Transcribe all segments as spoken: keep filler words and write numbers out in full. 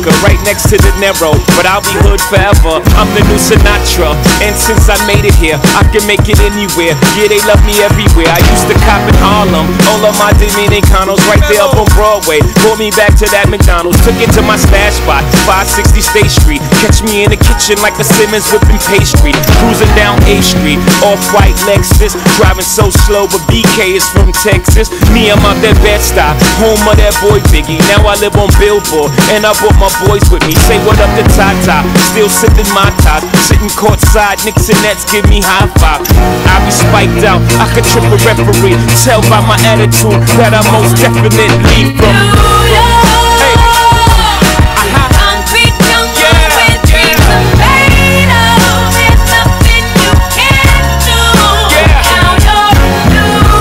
America, right next to the Narrow, but I'll be hood forever. I'm the new Sinatra, and since I made it here, I can make it anywhere. Yeah, they love me everywhere. I used to cop in Harlem, all of my Dominicanos right there up on Broadway. Pulled me back to that McDonald's, took it to my stash spot, five sixty State Street. Catch me in the kitchen like a Simmons whipping pastry. Cruising down A Street, off-white Lexus, driving so slow, but B K is from Texas. Me, I'm out that Bed-Stuy, home of that boy Biggie. Now I live on Billboard, and I brought my boys with me. Say what up to Tata, still sipping my top, sitting courtside, Knicks and Nets give me high five. I be spiked out, I could trip a referee. Tell by my attitude that I most definitely from. Hey. Concrete jungle where dreams are made of. There's nothing you can't do. Now you're New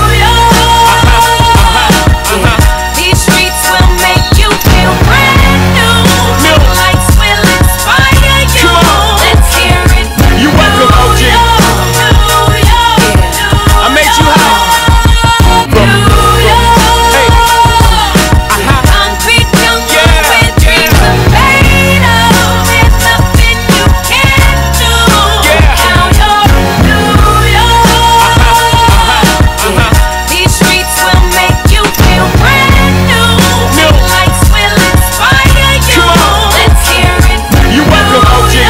York. These streets will make you feel brand new. New lights will inspire you. Let's hear it for You welcome, O G. I made you high. Concrete jungle where dreams are made of. There's nothing you can't do. Now you're New York. These streets will make you feel brand new. New lights will inspire you. Let's hear it for You welcome, O G.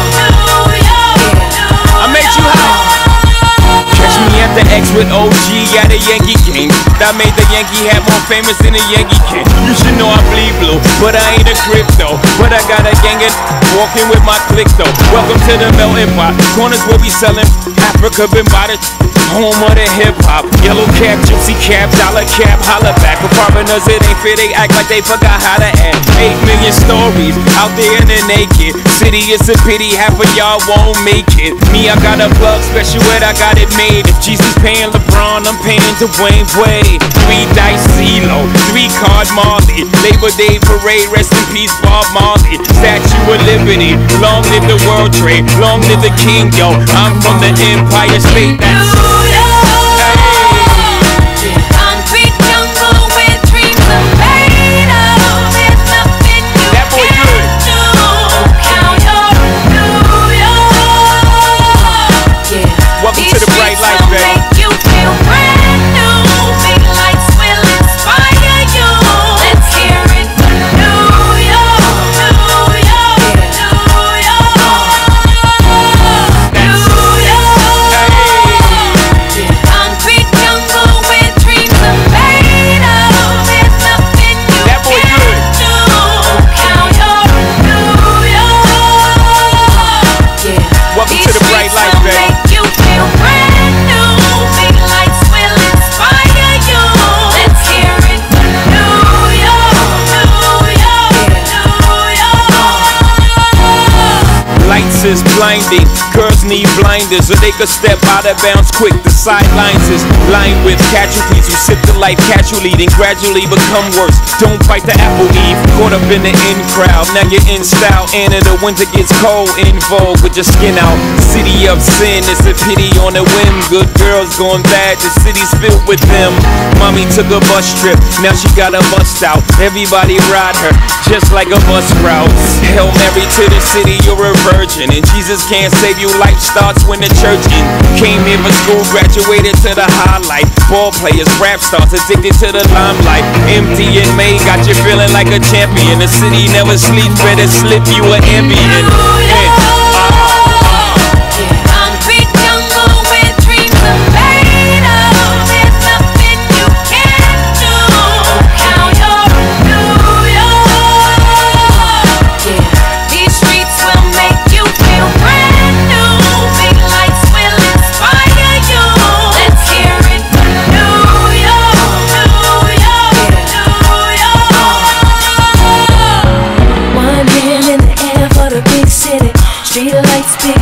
I made you high. Catch me at the X with O G at a Yankee game. That made the Yankee hat more famous than a Yankee kid. You should know I bleed blue, but I ain't a crypto. But I got a gang of walking with my click though. Welcome to the melting pot. Corners where we selling Africa been by the home of the hip hop. Yellow cap, gypsy cap, dollar cap, holla back. For foreigners it ain't fair, they act like they forgot how to act. Eight million stories out there in the naked city. It's a pity half of y'all won't make it. Me, I got a plug special ed, I got it made. If Jesus paying LeBron, I'm paying Dwayne Wade. Three dice CeeLo, three card Marley. Labor Day parade, rest in peace Bob Marley. Statue of Liberty, long live the World Trade, long live the King, yo. I'm from the Empire State. That's Concrete jungle where dreams are made of. There's nothing you That boy can't good. do. Now you're New York. Welcome These to the bright streets light, will baby. make you feel brand new. Big lights will inspire you. Let's hear it for New York. New York. New York. New York. Concrete jungle where dreams are made of. There's nothing you That boy can't good. do. Now you're New York. Welcome These to the bright streets light, will baby. make you feel brand new. Big lights will inspire you. Let's hear it for New York. New York. New York. Lights is blinding, girls need blinders, or they could step out of bounds quick. The sidelines is lined with casualties who sip the life casually, then gradually become worse. Don't bite the apple, Eve. Caught up in the in crowd, now you're in style. And in the winter gets cold, in vogue with your skin out. City of sin, it's a pity on a whim. Good girls going bad, the city's filled with them. Mommy took a bus trip, now she got a bust out. Everybody ride her, just like a bus route. Hail Mary to the city, you're a virgin, and Jesus can't save you. Life starts when the church in. Came here for school, graduated to the highlight. Ball players, rap stars, addicted to the limelight. Empty and May got you feeling like a champion. The city never sleeps, better slip you an ambient. Concrete jungle where dreams are made of. There's nothing you can't do. Now you're New York. These streets will make you feel brand new. Big lights will inspire you. Let's hear it for New York. New York. New York. One hand in the air for the big city. Street lights, big